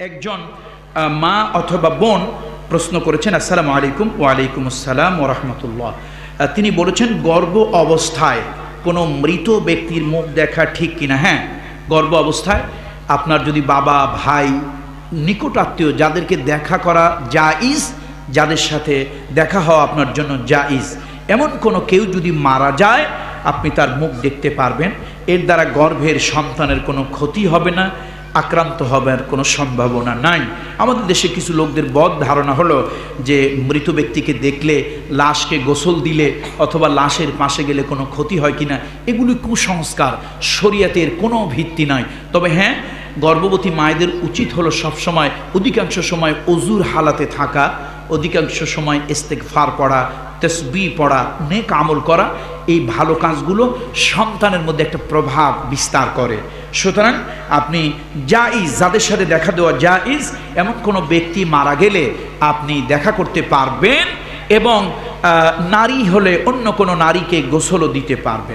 একজন মা অথবা বোন প্রশ্ন করেছেন, আসসালামু আলাইকুম। ওয়ালাইকুম আসসালাম ওয়া রাহমাতুল্লাহ। তিনি বলেছেন, গর্ভ অবস্থায় কোনো মৃত ব্যক্তির মুখ দেখা ঠিক কিনা? হ্যাঁ, গর্ভ অবস্থায় আপনার যদি বাবা, ভাই, নিকট আত্মীয় যাদেরকে দেখা করা জায়েজ, যাদের সাথে দেখা হওয়া আপনার জন্য জায়েজ, এমন কোনো কেউ যদি মারা যায় আপনি তার মুখ দেখতে পারবেন। এর দ্বারা গর্ভের সন্তানের কোনো ক্ষতি হবে না, আক্রান্ত হবার কোনো সম্ভাবনা নাই। আমাদের দেশে কিছু লোকদের বদ ধারণা হলো যে মৃত ব্যক্তিকে দেখলে, লাশকে গোসল দিলে অথবা লাশের পাশে গেলে কোনো ক্ষতি হয় কিনা। এগুলি কুসংস্কার, শরিয়াতের কোনো ভিত্তি নাই। তবে হ্যাঁ, গর্ভবতী মায়েদের উচিত হলো সবসময়, অধিকাংশ সময় অজুর হালাতে থাকা, অধিকাংশ সময় ইস্তেগফার পড়া, তসবিহ পড়া, নেক আমল করা। এই ভালো কাজগুলো সন্তানের মধ্যে একটা প্রভাব বিস্তার করে। সুতরাং আপনি জায়েজ, যাদের সাথে দেখা দেওয়া জায়েজ, এমন কোনো ব্যক্তি মারা গেলে আপনি দেখা করতে পারবেন এবং নারী হলে অন্য কোনো নারীকে গোসলও দিতে পারবেন।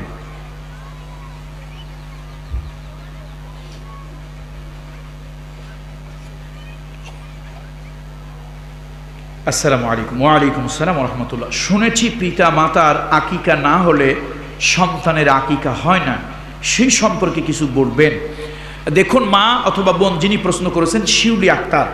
আসসালামু আলাইকুম। ওয়ালাইকুম আসসালাম ওয়া রাহমাতুল্লাহ। শুনেছি পিতা মাতার আকিকা না হলে সন্তানের আকিকা হয় না, সেই সম্পর্কে কিছু বলবেন। দেখুন, মা অথবা বোন যিনি প্রশ্ন করেছেন, শিউলি আক্তার,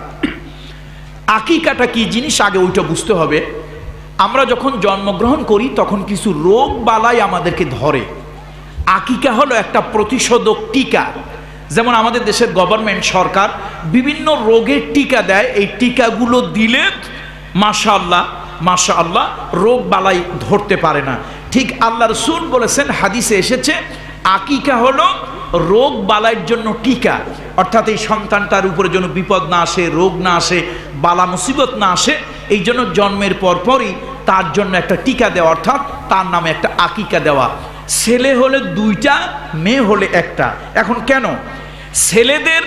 আকিকাটা কি জিনিস আগে ওইটা বুঝতে হবে। আমরা যখন জন্মগ্রহণ করি তখন কিছু রোগ বালাই আমাদেরকে ধরে। আকিকা হলো একটা প্রতিষেধক টিকা। যেমন আমাদের দেশের গভর্নমেন্ট, সরকার বিভিন্ন রোগের টিকা দেয়। এই টিকাগুলো দিলে মাশাআল্লাহ মাশাআল্লাহ রোগ বালাই ধরতে পারে না। ঠিক আল্লাহ রাসূল বলেছেন, হাদিসে এসেছে, আকিকা হলো রোগ বালাইয়ের জন্য টিকা। অর্থাৎ এই সন্তানটার উপরে যেন বিপদ না আসে, রোগ না আসে, বালা মুসিবত না আসে, এই জন্য জন্মের পরপরই তার জন্য একটা টিকা দেওয়া, অর্থাৎ তার নামে একটা আকিকা দেওয়া। ছেলে হলে দুইটা, মেয়ে হলে একটা। এখন কেন? ছেলেদের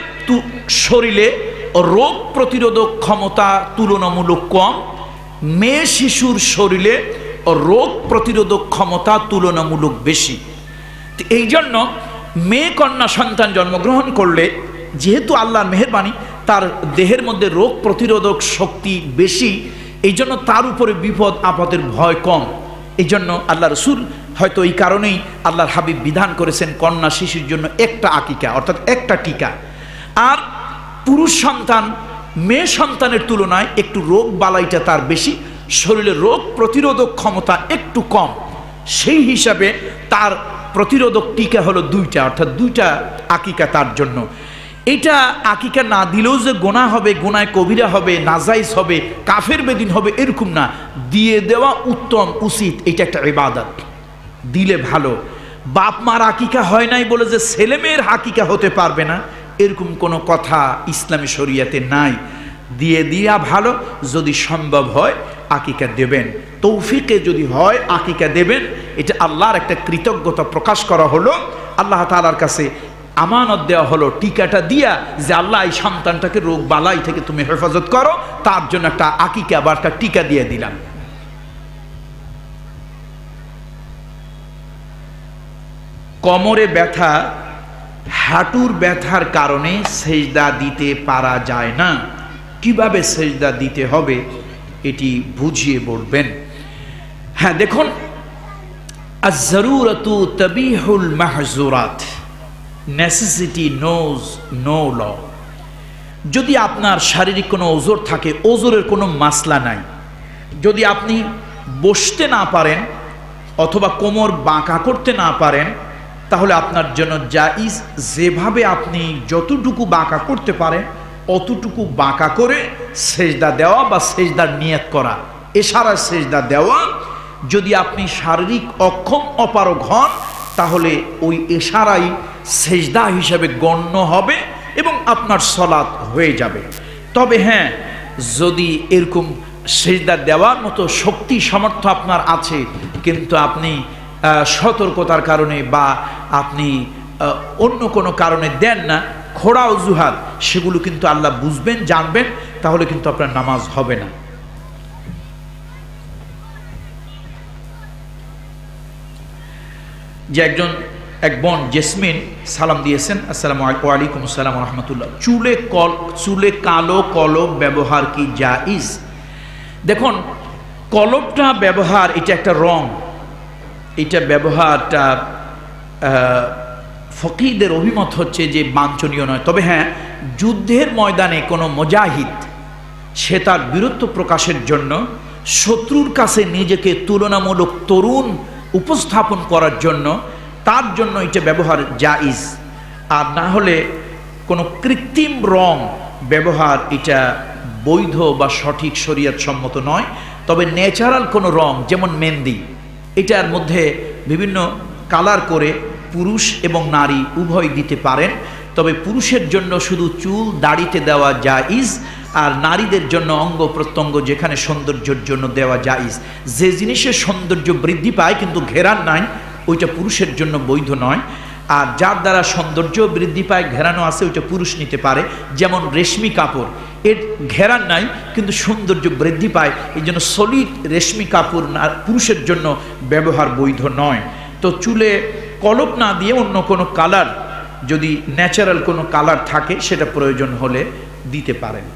শরীরে রোগ প্রতিরোধক ক্ষমতা তুলনামূলক কম, মেয়ে শিশুর শরীরে রোগ প্রতিরোধক ক্ষমতা তুলনামূলক বেশি। এই জন্য মেয়ে কন্যা সন্তান জন্মগ্রহণ করলে, যেহেতু আল্লাহর মেহেরবানি, তার দেহের মধ্যে রোগ প্রতিরোধক শক্তি বেশি, এই জন্য তার উপরে বিপদ আপদের ভয় কম। এই জন্য আল্লাহ রাসূল হয়তো এই কারণেই আল্লাহর হাবিব বিধান করেছেন কন্যা শিশুর জন্য একটা আকিকা, অর্থাৎ একটা টিকা। আর পুরুষ সন্তান মেয়ে সন্তানের তুলনায় একটু রোগ বালাইটা তার বেশি, শরীরের রোগ প্রতিরোধক ক্ষমতা একটু কম, সেই হিসাবে তার প্রতিরোধক টিকা হলো দুইটা, অর্থাৎ দুইটা আকিকা তার জন্য। এটা আকিকা না দিলেও যে গোনাহ হবে, গোনায় কবিরা হবে, নাজাইজ হবে, কাফের বেদিন হবে, এরকম না। দিয়ে দেওয়া উত্তম, উচিত, এটা একটা ইবাদত, দিলে ভালো। বাপ মার আকিকা হয় নাই বলে যে ছেলে মেয়ের আকিকা হতে পারবে না, এরকম কোনো কথা ইসলামী শরিয়াতে নাই। দিয়ে দিয়া ভালো, যদি সম্ভব হয় আকিকা দেবেন, তৌফিকে যদি হয় আকিকা দেবেন। এটা আল্লাহর একটা কৃতজ্ঞতা প্রকাশ করা হলো, আল্লাহ তাআলার কাছে আমানত দেওয়া হলো টিকাটা দিয়া, যে আল্লাহ এই সন্তানটাকে রোগ বালাই থেকে তুমি হেফাজত করো, তার জন্য একটা আকিকা বা একটা টিকা দিয়ে দিলাম। কোমরে ব্যথা, হাঁটুর ব্যথার কারণে সেজদা দিতে পারা যায় না, কিভাবে সেজদা দিতে হবে এটি বুঝিয়ে বলবেন। হ্যাঁ, দেখুন, আয-যারুরাতু তাবিহুল মাহযুরাত, নেসেসিটি নোজ নো ল। যদি আপনার শারীরিক কোনো ওজর থাকে, ওজরের কোনো মাসলা নাই, যদি আপনি বসতে না পারেন অথবা কোমর বাঁকা করতে না পারেন, তাহলে আপনার জন্য জায়েজ, যেভাবে আপনি যতটুকু বাঁকা করতে পারেন অতটুকু বাঁকা করে সেজদা দেওয়া বা সেজদার নিয়ত করা, ইশারায় সেজদা দেওয়া। যদি আপনি শারীরিক অক্ষম অপারগ হন তাহলে ওই ইশারাই সেজদা হিসাবে গণ্য হবে এবং আপনার সালাত হয়ে যাবে। তবে হ্যাঁ, যদি এরকম সেজদা দেওয়ার মতো শক্তি সামর্থ্য আপনার আছে, কিন্তু আপনি সতর্কতার কারণে বা আপনি অন্য কোনো কারণে দেন না, খোড়া অজুহাত, সেগুলো কিন্তু আল্লাহ বুঝবেন, জানবেন, তাহলে কিন্তু আপনার নামাজ হবে না। যে এক বোন জেসমিন সালাম দিয়েছেন, আসসালামু আলাইকুম আসসালাম রহমতুল্লাহ। চুলে কালো কলম ব্যবহার কি জায়েজ? দেখুন, কলমটা ব্যবহার এটা একটা রং, এটা ব্যবহারটা ফকিহদের অভিমত হচ্ছে যে বাঞ্ছনীয় নয়। তবে হ্যাঁ, যুদ্ধের ময়দানে কোনো মুজাহিদ সে তার বীরত্ব প্রকাশের জন্য শত্রুর কাছে নিজেকে তুলনামূলক তরুণ উপস্থাপন করার জন্য, তার জন্য এটা ব্যবহার জায়েজ। আর না হলে কোনো কৃত্রিম রং ব্যবহার এটা বৈধ বা সঠিক শরীয়ত সম্মত নয়। তবে ন্যাচারাল কোনো রং যেমন মেহেন্দি, এটার মধ্যে বিভিন্ন কালার করে পুরুষ এবং নারী উভয় দিতে পারেন। তবে পুরুষের জন্য শুধু চুল দাড়িতে দেওয়া জায়েজ, আর নারীদের জন্য অঙ্গ প্রত্যঙ্গ যেখানে সৌন্দর্যের জন্য দেওয়া জায়েজ। যে জিনিসের সৌন্দর্য বৃদ্ধি পায় কিন্তু ঘেরান নাই, ওইটা পুরুষের জন্য বৈধ নয়। আর যার দ্বারা সৌন্দর্য বৃদ্ধি পায়, ঘেরানো আছে, ওইটা পুরুষ নিতে পারে। যেমন রেশমি কাপড়, এর ঘেরান নাই কিন্তু সৌন্দর্য বৃদ্ধি পায়, এই জন্য সলিড রেশমি কাপড় পুরুষের জন্য ব্যবহার বৈধ নয়। তো চুলে কলপ না দিয়ে অন্য কোনো কালার, যদি ন্যাচারাল কোনো কালার থাকে সেটা প্রয়োজন হলে দিতে পারেন।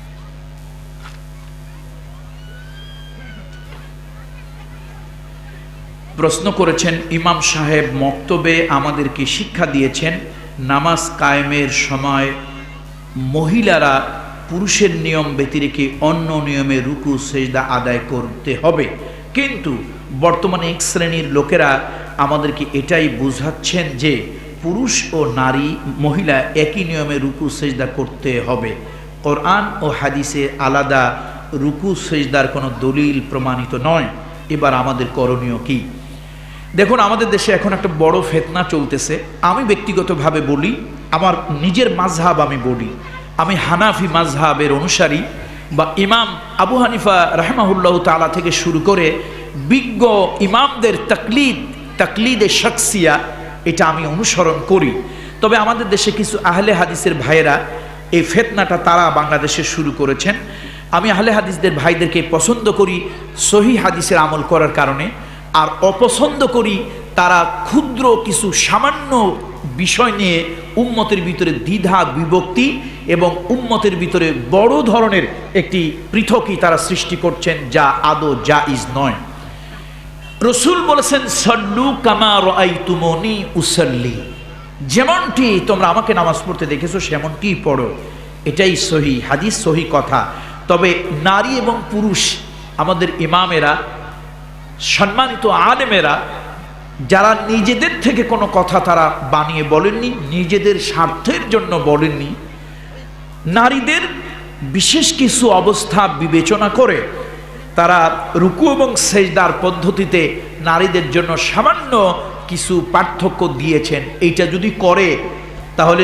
প্রশ্ন করেছেন, ইমাম সাহেব মক্তবে আমাদেরকে শিক্ষা দিয়েছেন নামাজ কায়েমের সময় মহিলারা পুরুষের নিয়ম ব্যতিরেকে অন্য নিয়মে রুকু সেজদা আদায় করতে হবে, কিন্তু বর্তমানে এক শ্রেণীর লোকেরা আমাদেরকে এটাই বোঝাচ্ছেন যে পুরুষ ও নারী মহিলা একই নিয়মে রুকু সেজদা করতে হবে। কোরআন ও হাদিসে আলাদা রুকু সেজদার কোনো দলিল প্রমাণিত নয়। এবার আমাদের করণীয় কি? দেখুন, আমাদের দেশে এখন একটা বড় ফিতনা চলতেছে। আমি ব্যক্তিগতভাবে বলি, আমার নিজের মাযহাব আমি বলি, আমি হানাফি মাযহাবের অনুসারী, বা ইমাম আবু হানিফা রাহমাহুল্লাহ তাআলা থেকে শুরু করে বিজ্ঞ ইমামদের তাকলিদে শাখসিয়া, এটা আমি অনুসরণ করি। তবে আমাদের দেশে কিছু আহলে হাদিসের ভাইয়েরা এই ফিতনাটা তারা বাংলাদেশে শুরু করেছেন। আমি আহলে হাদিসদের ভাইদেরকে পছন্দ করি সহিহ হাদিসের আমল করার কারণে, আর অপছন্দ করি তারা ক্ষুদ্র কিছু সামান্য বিষয় নিয়ে উম্মতের ভিতরে দ্বিধা বিভক্তি এবং উম্মতের ভিতরে বড় ধরনের একটি পৃথকই তারা সৃষ্টি করছেন, যা আদৌ জায়েজ নয়। রাসূল বলেছেন, সাল্লু কামা রাআইতুমুনি উসাল্লি, যেমনটি তোমরা আমাকে নামাজ পড়তে দেখেছো সেমনটি পড়ো। এটাই সহিহ হাদিস, সহিহ কথা। তবে নারী এবং পুরুষ, আমাদের ইমামেরা, সম্মানিত আলেমেরা, যারা নিজেদের থেকে কোনো কথা তারা বানিয়ে বলেননি, নিজেদের স্বার্থের জন্য বলেননি, নারীদের বিশেষ কিছু অবস্থা বিবেচনা করে তারা রুকু এবং সেজদার পদ্ধতিতে নারীদের জন্য সামান্য কিছু পার্থক্য দিয়েছেন। এইটা যদি করে তাহলে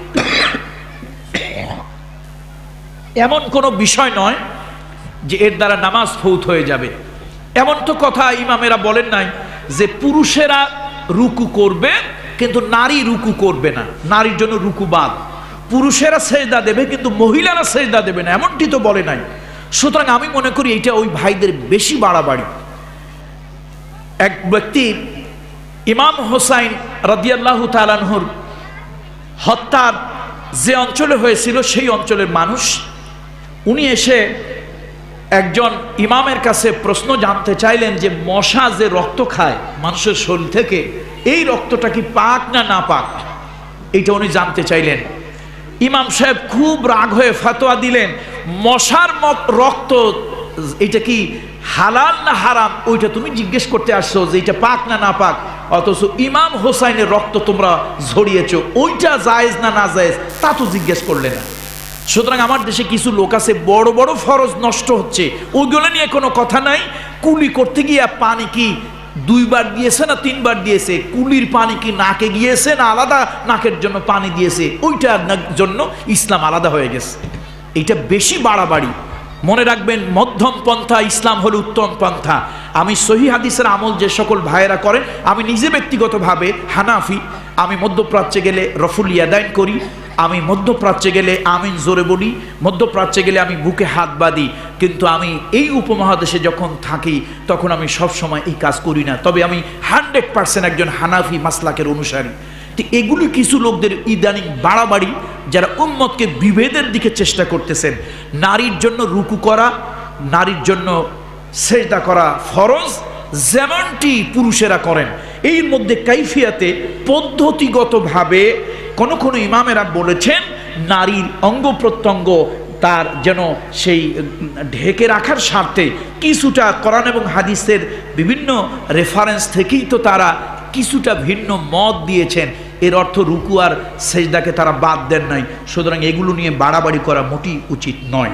এমন কোনো বিষয় নয় যে এর দ্বারা নামাজ ফৌত হয়ে যাবে। এমন তো কথা ইমামেরা বলেন নাই যে পুরুষেরা রুকু করবে কিন্তু নারী রুকু করবে না, নারীর জন্য রুকু বাদ, পুরুষেরা সেজদা দেবে কিন্তু মহিলারা সেজদা দেবে না, এমনটি তো বলে নাই। সুতরাং আমি মনে করি এটা ওই ভাইদের বেশি বাড়াবাড়ি। এক ব্যক্তি ইমাম হোসাইন রাদিয়াল্লাহু তাআলা আনহুর হত্যার যে অঞ্চলে হয়েছিল সেই অঞ্চলের মানুষ, উনি এসে একজন ইমামের কাছে প্রশ্ন জানতে চাইলেন যে মশা যে রক্ত খায় মানুষের শরীর থেকে, এই রক্তটা কি পাক না না পাক, এইটা উনি জানতে চাইলেন। ইমাম সাহেব খুব রাগ হয়ে ফতোয়া দিলেন, মশার রক্ত এটা কি হালাল না হারাম ওইটা তুমি জিজ্ঞেস করতে আসছো যে এটা পাক না না পাক, অথচ ইমাম হোসাইনের রক্ত তোমরা ঝরিয়েছো, ওইটা জায়েজ না না জায়েজ তা তো জিজ্ঞেস করলে না। সুতরাং আমার দেশে কিছু লোক আছে বড় বড় ফরজ নষ্ট হচ্ছে, ওইগুলো নিয়ে কোনো কথা নাই। কুলি করতে গিয়ে পানি কি 2 বার দিয়েছে না 3 বার দিয়েছে, কুলির পানি কি নাকে গিয়েছে না আলাদা নাকের জন্য পানি দিয়েছে, ওইটার জন্য ইসলাম আলাদা হয়ে গেছে। এটা বেশি বাড়াবাড়ি। মনে রাখবেন, মধ্যম পন্থা ইসলাম হলো উত্তম পন্থা। আমি সহিহ হাদিসের আমল যে সকল ভাইয়েরা করেন, আমি নিজে ব্যক্তিগতভাবে হানাফি, আমি মধ্যপ্রাচ্যে গেলে রফুল ইয়াদাইন করি, আমি মধ্যপ্রাচ্যে গেলে আমিন জোরে বলি, মধ্যপ্রাচ্যে গেলে আমি বুকে হাত বাঁধি। কিন্তু আমি এই উপমহাদেশে যখন থাকি তখন আমি সব সময় এই কাজ করি না, তবে আমি 100% একজন হানাফি মাসলাকের অনুসারী। তো এগুলি কিছু লোকদের ইদানিং বাড়াবাড়ি, যারা উম্মতকে বিভেদের দিকে চেষ্টা করতেছেন। নারীর জন্য রুকু করা, নারীর জন্য সেজদা করা ফরজ, যেমনটি পুরুষেরা করেন, এর মধ্যে কাইফিয়াতে পদ্ধতিগতভাবে কোন কোন ইমামেরা বলেছেন নারীর অঙ্গ প্রত্যঙ্গ তার যেন সেই ঢেকে রাখার স্বার্থে কিছুটা কোরআন এবং হাদিসের বিভিন্ন রেফারেন্স থেকেই তো তারা কিছুটা ভিন্ন মত দিয়েছেন। এর অর্থ রুকু আর সেজদাকে তারা বাদ দেন নাই। সুতরাং এগুলো নিয়ে বাড়াবাড়ি করা মোটেই উচিত নয়।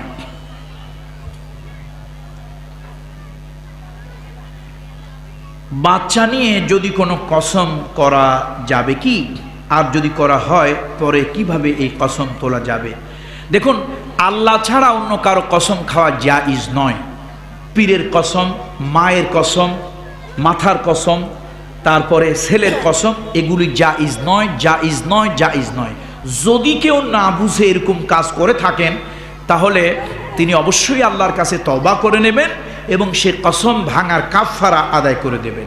বাচ্চা নিয়ে যদি কোনো কসম করা যাবে কি, আর যদি করা হয় পরে কিভাবে এই কসম তোলা যাবে? দেখুন, আল্লাহ ছাড়া অন্য কারো কসম খাওয়া জায়েজ নয়। পীরের কসম, মায়ের কসম, মাথার কসম, তারপরে ছেলের কসম, এগুলি জায়েজ নয়, জায়েজ নয়, জায়েজ নয়। যদি কেউ না বুঝে এরকম কাজ করে থাকেন তাহলে তিনি অবশ্যই আল্লাহর কাছে তওবা করে নেবেন এবং সে কসম ভাঙার কাফারা আদায় করে দেবেন।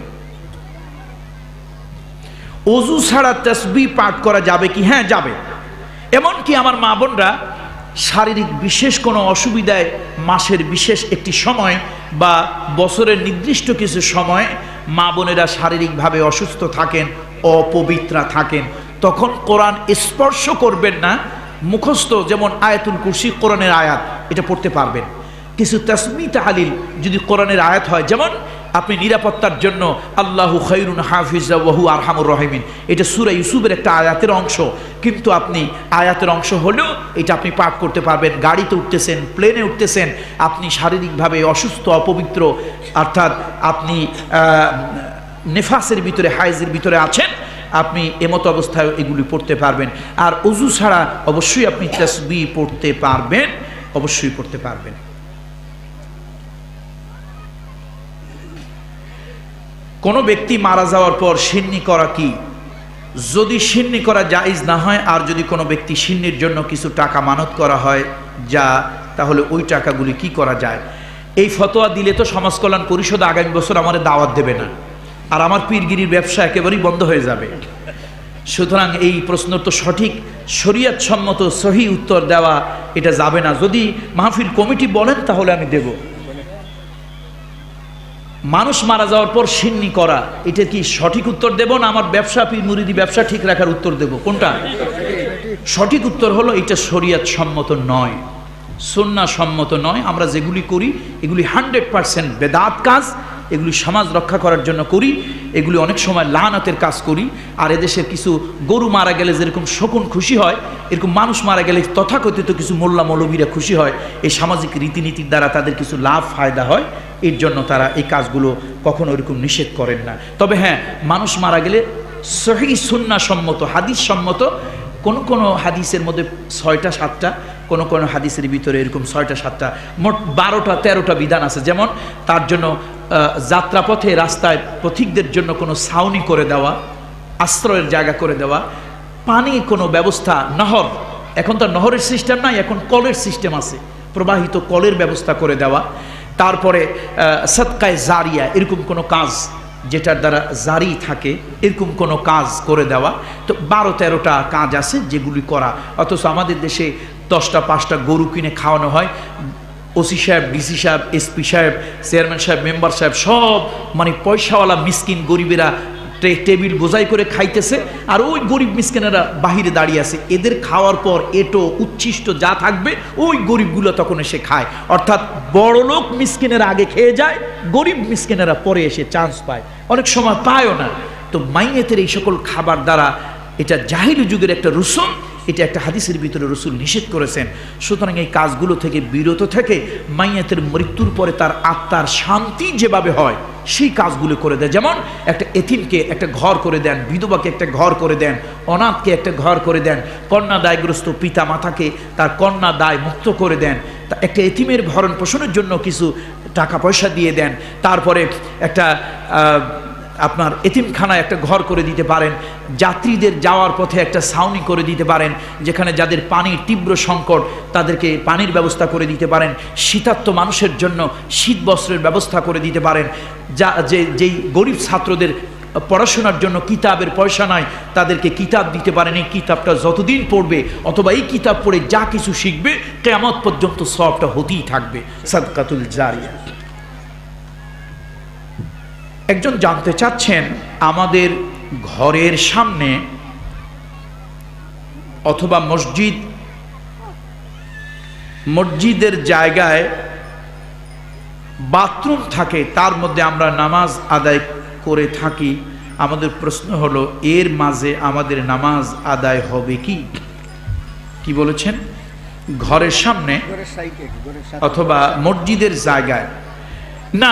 ওযু ছাড়া তাসবিহ পাঠ করা যাবে কি? হ্যাঁ, যাবে। এমনকি আমার মা বোনরা শারীরিক বিশেষ কোনো অসুবিধায় মাসের বিশেষ একটি সময় বা বছরের নির্দিষ্ট কিছু সময় মা বোনেরা শারীরিকভাবে অসুস্থ থাকেন, অপবিত্রা থাকেন, তখন কোরআন স্পর্শ করবেন না। মুখস্থ যেমন আয়াতুল কুরসি কোরআনের আয়াত, এটা পড়তে পারবেন। কিছু তাসবিহ তাহলিল যদি কোরআনের আয়াত হয়, যেমন আপনি নিরাপত্তার জন্য আল্লাহু খায়রুন হাফিজা ওয়া হুয়া আরহামুর রাহিমিন, এটা সূরা ইউসুফের একটা আয়াতের অংশ, কিন্তু আপনি আয়াতের অংশ হলেও এটা আপনি পাঠ করতে পারবেন। গাড়িতে উঠতেছেন, প্লেনে উঠতেছেন, আপনি শারীরিকভাবে অসুস্থ, অপবিত্র, অর্থাৎ আপনি নেফাসের ভিতরে, হায়েজের ভিতরে আছেন, আপনি এমতো অবস্থায় এগুলি পড়তে পারবেন। আর ওযু ছাড়া অবশ্যই আপনি তাসবিহ পড়তে পারবেন, অবশ্যই পড়তে পারবেন। কোনো ব্যক্তি মারা যাওয়ার পর সিন্নি করা কি? যদি সিন্নি করা জায়েজ না হয়, আর যদি কোনো ব্যক্তি সিন্নির জন্য কিছু টাকা মানত করা হয় যা, তাহলে ওই টাকাগুলি কি করা যায়? এই ফতোয়া দিলে তো সমাজ কল্যাণ পরিষদ আগামী বছর আমাদের দাওয়াত দেবে না, আর আমার পীরগিরির ব্যবসা একেবারেই বন্ধ হয়ে যাবে। সুতরাং এই প্রশ্ন তো সঠিক শরীয়ত সম্মত সহি উত্তর দেওয়া এটা যাবে না। যদি মাহফিল কমিটি বলেন তাহলে আমি দেব। মানুষ মারা যাওয়ার পর সিন্নি করা, এটা কি সঠিক উত্তর দেব না আমার ব্যবসা, পীর মুরিদি ব্যবসা ঠিক রাখার উত্তর দেব? কোনটা সঠিক উত্তর? হলো এটা শরীয়ত সম্মত নয়, সুন্নাহ সম্মত নয়। আমরা যেগুলি করি এগুলি 100% বেদাত কাজ, এগুলি সমাজ রক্ষা করার জন্য করি, এগুলি অনেক সময় লানাতের কাজ করি। আর এদেশের কিছু গরু মারা গেলে যেরকম শকুন খুশি হয়, এরকম মানুষ মারা গেলে তথাকথিত কিছু মোল্লা মৌলবীরা খুশি হয়। এই সামাজিক রীতিনীতির দ্বারা তাদের কিছু লাভ ফায়দা হয়, এর জন্য তারা এই কাজগুলো কখনো এরকম নিষেধ করেন না। তবে হ্যাঁ, মানুষ মারা গেলে সহিহ সুন্নাহ সম্মত, হাদিস সম্মত, কোন কোন হাদিসের মধ্যে 6টা 7টা, কোন কোন হাদিসের ভিতরে এরকম 6টা 7টা, মোট 12টা 13টা বিধান আছে। যেমন তার জন্য যাত্রাপথে রাস্তায় পথিকদের জন্য কোনো ছাউনি করে দেওয়া, আশ্রয়ের জায়গা করে দেওয়া, পানি কোনো ব্যবস্থা, নহর, এখন তো নহরের সিস্টেম নাই, এখন কলের সিস্টেম আছে, প্রবাহিত কলের ব্যবস্থা করে দেওয়া। তারপরে সদকায়ে জারিয়া, এরকম কোনো কাজ যেটার দ্বারা জারি থাকে, এরকম কোনো কাজ করে দেওয়া। তো 12-13টা কাজ আছে যেগুলি করা। অথচ আমাদের দেশে 10টা 5টা গরু কিনে খাওয়ানো হয়। ওসি সাহেব, ডিসি সাহেব, এসপি সাহেব, চেয়ারম্যান সাহেব, মেম্বার সাহেব, সব মানে পয়সাওয়ালা মিসকিন গরিবেরা টেবিল বোঝাই করে খাইতেছে, আর ওই গরিব মিসকিনেরা বাহিরে দাঁড়িয়ে আছে। এদের খাওয়ার পর এটো উচ্ছিষ্ট যা থাকবে ওই গরিবগুলো তখন এসে খায়। অর্থাৎ বড়লোক মিসকিনেরা আগে খেয়ে যায়, গরিব মিসকিনেরা পরে এসে চান্স পায়, অনেক সময় পায়ও না। তো মাইয়াতের এই সকল খাবার দ্বারা, এটা জাহিলি যুগের একটা রসুম, এটা একটা হাদিসের ভিতরে রসুল নিষেধ করেছেন। সুতরাং এই কাজগুলো থেকে বিরত থেকে মাইয়াতের মৃত্যুর পরে তার আত্মার শান্তি যেভাবে হয় সেই কাজগুলো করে দেয়। যেমন একটা এতিমকে একটা ঘর করে দেন, বিধবাকে একটা ঘর করে দেন, অনাথকে একটা ঘর করে দেন, কন্যা দায়গ্রস্ত পিতা মাতাকে তার কন্যা দায় মুক্ত করে দেন, তা একটা এতিমের ভরণ পোষণের জন্য কিছু টাকা পয়সা দিয়ে দেন। তারপরে একটা আপনার এতিমখানায় একটা ঘর করে দিতে পারেন, যাত্রীদের যাওয়ার পথে একটা ছাউনি করে দিতে পারেন, যেখানে যাদের পানির তীব্র সংকট তাদেরকে পানির ব্যবস্থা করে দিতে পারেন, শীতার্ত মানুষের জন্য শীত বস্ত্রের ব্যবস্থা করে দিতে পারেন, যেই গরিব ছাত্রদের পড়াশোনার জন্য কিতাবের পয়সা নাই তাদেরকে কিতাব দিতে পারেন। এই কিতাবটা যতদিন পড়বে অথবা এই কিতাব পড়ে যা কিছু শিখবে কিয়ামত পর্যন্ত সওয়াবটা হতেই থাকবে, সাদকাতুল জারিয়া। একজন জানতে চাচ্ছেন, আমাদের ঘরের সামনে অথবা মসজিদের জায়গায় বাথরুম থাকে, তার মধ্যে আমরা নামাজ আদায় করে থাকি। আমাদের প্রশ্ন হলো, এর মাঝে আমাদের নামাজ আদায় হবে কি? কি বলেছেন? ঘরের সামনে অথবা মসজিদের জায়গায় না,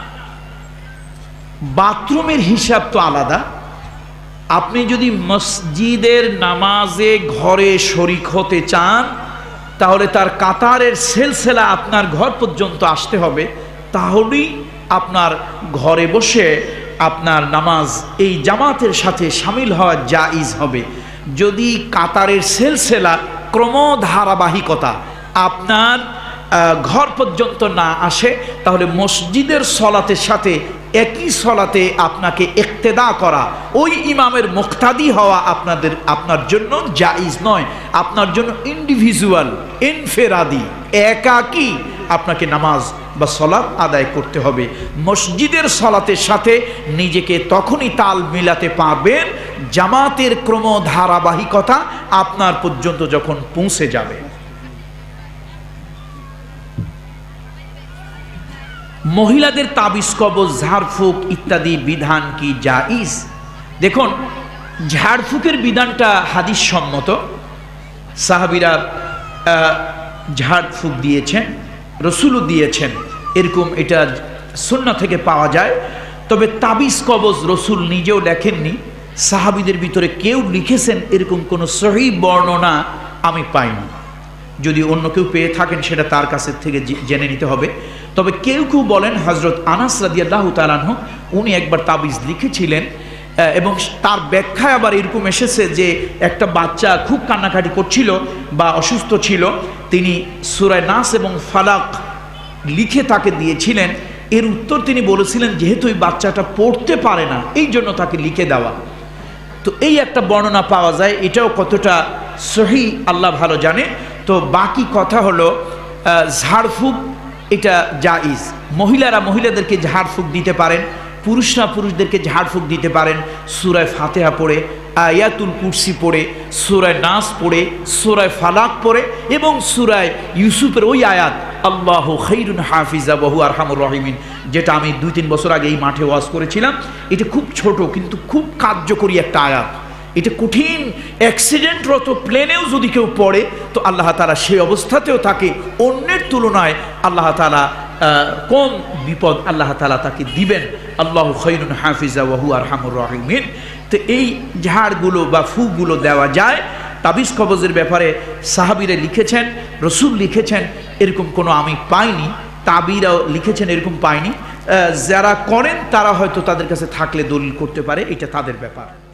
বাথরুমের হিসাব তো আলাদা। আপনি যদি মসজিদের নামাজে ঘরে শরিক হতে চান তাহলে তার কাতারের সিলসিলা আপনার ঘর পর্যন্ত আসতে হবে, তাহলেই আপনার ঘরে বসে আপনার নামাজ এই জামাতের সাথে শামিল হওয়া জায়েজ হবে। যদি কাতারের সিলসিলা ক্রমধারাবাহিকতা আপনার ঘর পর্যন্ত না আসে তাহলে মসজিদের সলাতের সাথে একই সলাতে আপনাকে ইক্তেদা করা, ওই ইমামের মুক্তাদি হওয়া আপনার জন্য জায়েজ নয়। আপনার জন্য ইন্ডিভিজুয়াল, ইনফেরাদি, একাকী আপনাকে নামাজ বা সলাত আদায় করতে হবে। মসজিদের সলাতের সাথে নিজেকে তখনই তাল মিলাতে পারবেন জামাতের ক্রম ধারাবাহিকতা আপনার পর্যন্ত যখন পৌঁছে যাবে। মহিলাদের তাবিজ কবজ, ঝাড়ফুঁক ইত্যাদি বিধান কি জায়েজ? দেখুন, ঝাড়ফুঁকের বিধানটা হাদিস সম্মত। সাহাবীরা ঝাড়ফুঁক দিয়েছেন, রসুলও দিয়েছেন, এরকম এটা সুন্নাহ থেকে পাওয়া যায়। তবে তাবিজ কবজ রসুল নিজেও লেখেননি, সাহাবীদের ভিতরে কেউ লিখেছেন এরকম কোনো সহিহ বর্ণনা আমি পাইনি। যদি অন্য কেউ পেয়ে থাকেন সেটা তার কাছে থেকে জেনে নিতে হবে। তবে কেউ কেউ বলেন হযরত আনাস রাদিয়াল্লাহু তাআলা আনহু উনি একবার তাবিজ লিখেছিলেন, এবং তার ব্যাখ্যায় আবার এরকম এসেছে যে একটা বাচ্চা খুব কান্নাকাটি করছিল বা অসুস্থ ছিল, তিনি সূরা নাস এবং ফালাক লিখে তাকে দিয়েছিলেন। এর উত্তর তিনি বলেছিলেন যেহেতু এই বাচ্চাটা পড়তে পারে না এই জন্য তাকে লিখে দেওয়া। তো এই একটা বর্ণনা পাওয়া যায়, এটাও কতটা সহিহ আল্লাহ ভালো জানে। তো বাকি কথা হলো ঝাড়ফুঁক এটা জায়েজ। মহিলারা মহিলাদেরকে ঝাড়ফুঁক দিতে পারেন, পুরুষরা পুরুষদেরকে ঝাড়ফুঁক দিতে পারেন সূরা ফাতিহা পড়ে, আয়াতুল কুরসি পড়ে, সূরা নাস পড়ে, সূরা ফালাক পড়ে এবং সূরা ইউসুফের ওই আয়াত আল্লাহু খায়রুন হাফিজা ওয়া হুয়া আরহামুর রাহিমিন, যেটা আমি 2-3 বছর আগে এই মাঠে ওয়াজ করেছিলাম। এটা খুব ছোট কিন্তু খুব কার্যকরী একটা আয়াত। এটা কঠিন অ্যাক্সিডেন্টরত প্লেনেও যদি কেউ পড়ে তো আল্লাহ তাআলা সেই অবস্থাতেও তাকে অন্যের তুলনায় আল্লাহ তাআলা কম বিপদ আল্লাহ তাআলা তাকে দিবেন। আল্লাহু খায়রুন হাফিজা ওয়া হুয়া আরহামুর রাহিমিন। তো এই ঝাড়গুলো বা ফুগুলো দেওয়া যায়। তাবিজ কবজের ব্যাপারে সাহাবীরা লিখেছেন, রসুল লিখেছেন, এরকম কোনো আমি পাইনি। তাবিরাও লিখেছেন, এরকম পাইনি। যারা করেন তারা হয়তো তাদের কাছে থাকলে দলিল করতে পারে, এটা তাদের ব্যাপার।